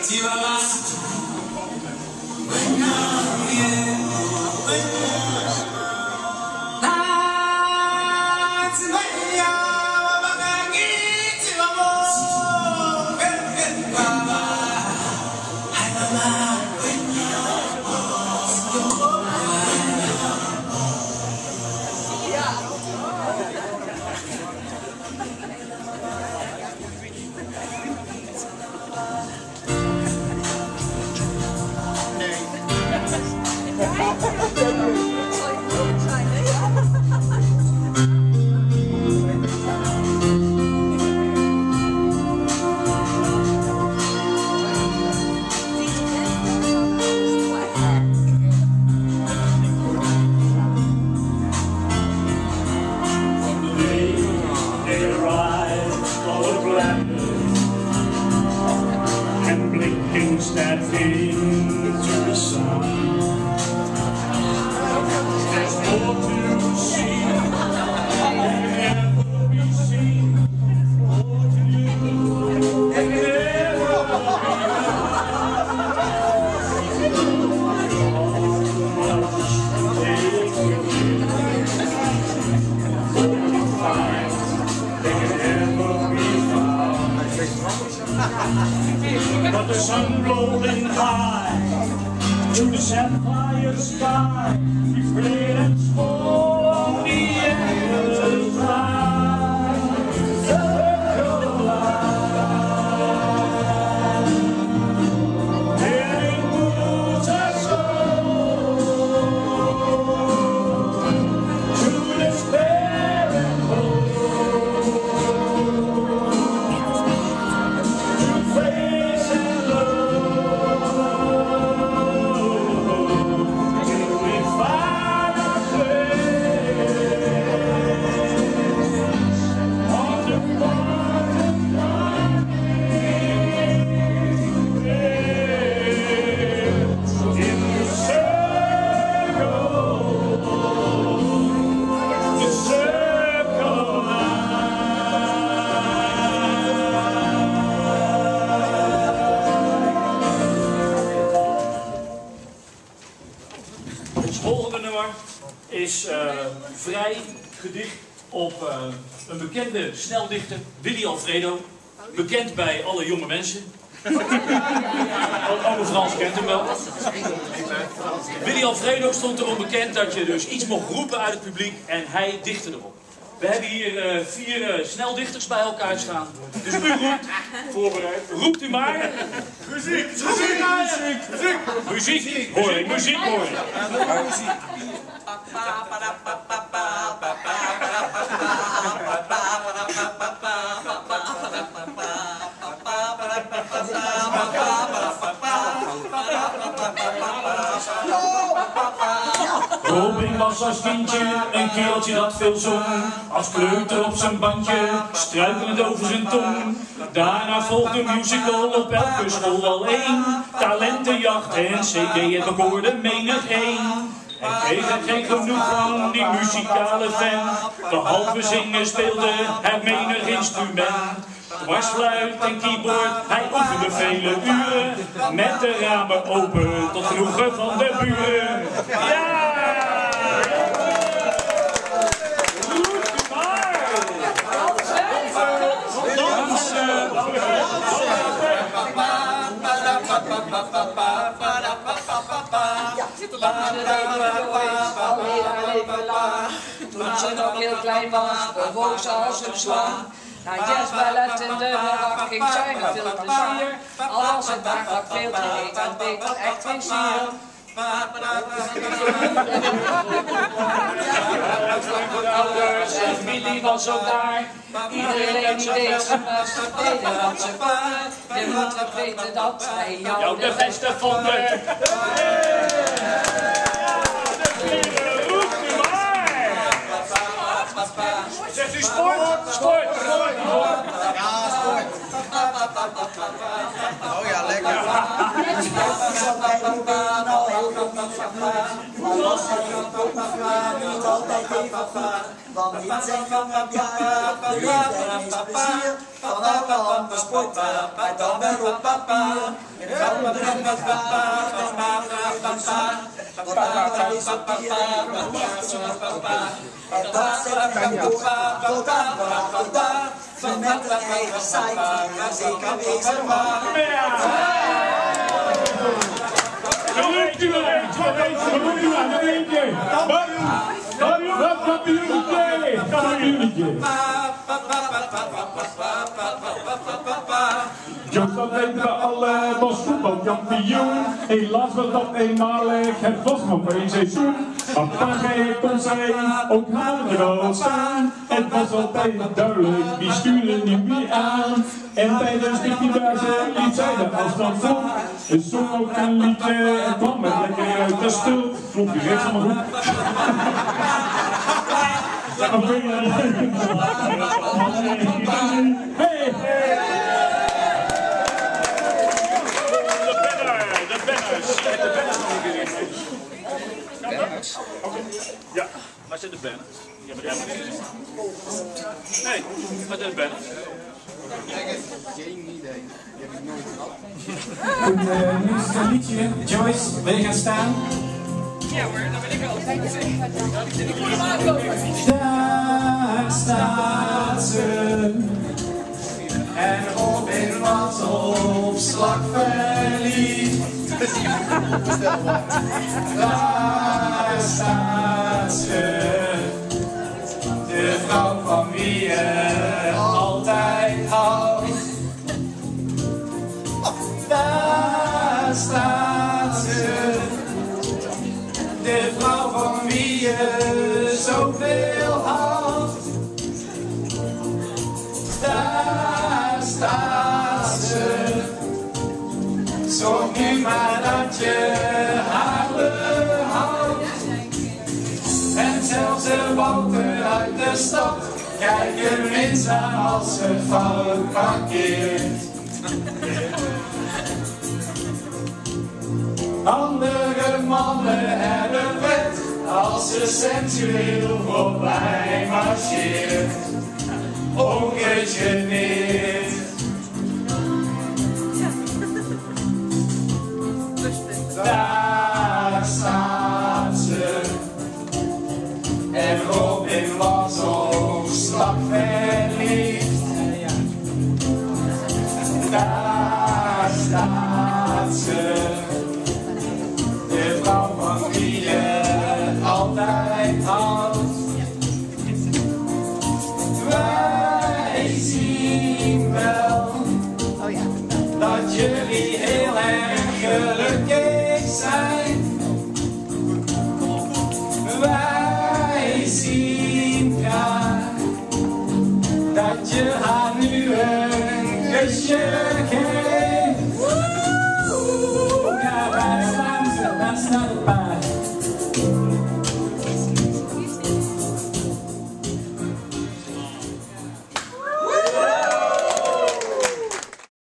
But the sun rolling high to the sapphire sky, we played and small on the endless line, circle line. It moves us all to despair and hope. Is vrij gedicht op een bekende sneldichter, Willy Alfredo. Bekend bij alle jonge mensen. Ome Frans kent hem wel. Willy Alfredo stond erom bekend dat je dus iets mocht roepen uit het publiek en hij dichtte erop. We hebben hier 4 sneldichters bij elkaar staan. Dus u roept, voorbereid, roept u maar. Muziek, muziek, muziek, muziek, hoor ik, muziek hoor ik. Robin was als kindje een keeltje dat veel zong, als kleuter op zijn bandje, struikelend over zijn tong. Daarna volgde een musical op elke school al 1, talentenjacht en cd en bekoorde menigeen. En kreeg er geen genoeg van die muzikale fan, behalve zingen speelde hij menig instrument. Dwarsfluit en keyboard, hij oefende vele uren, met de ramen open tot genoegen van de buren. Ja! Toen ze nog heel klein was, bewoog ze als een slang. Na jazzballet en de rock ging zij met veel plezier. Al was het dagelijks veel te heet, dat deed het echt geen zier. Ouders en familie was ook daar. Iedereen die deed zijn best, deden wat ze konden. Je moet ook weten dat wij jou de beste vonden. Zegt u sport? Sport! Ja, sport. Oh ja, lekker. Niet altijd even goed, want in zijn jonge jaren beleefde hij meest plezier. van alle landen sporten, maar dan weer op papier. In gouden druk met vaart en maatregelen. Tot aan is het bier en dat zit er door, tot aan vandaag. Van met een eigen site, en zeker wezen waar. Wat weet u wel? Wat moet u aan? Wat weet je? Wat kampioentje? Joost, dat weten we alle, was voetbalkampioen. Helaas was dat eenmalig, het was nog maar één seizoen. Maar kon zij ook halen wel staan. Het was altijd duidelijk, wie stuurde nu wie aan. En tijdens de diverse liet zij de afstand vol. Ze zong ook een liedje en kwam met lekker uit de stil. Klopt die rechts allemaal goed? Oké, hey! Ja, waar zit de banners? Ja, maar jij nee, waar zit de banners? Geen idee. Die heb ik nooit gehad. Goed, nu is het een liedje. Joyce, wil je gaan staan? Ja hoor, dat wil ik wel. Ik moet hem aankomen. Daar staat ze. En Robin was op slag verliefd. Daar staat ze. De vrouw van wie je altijd houdt. Daar staat ze. De vrouw van wie je zoveel houdt. Daar staat ze. Zorg nu maar dat je haar behoudt. En zelfs de Wouter uit de stad kijkt er eens aan als ze fout parkeert. Andere mannen hebben wet als ze sensueel voorbij marcheert. Ongegeneerd. Daar staat ze. En Robin was op slag verliefd. Daar staat ze. De vrouw van wie je altijd houdt. Wij zien wel dat jullie heel erg gelukkig zijn. Wij zien graag dat je haar nu een kusje geeft.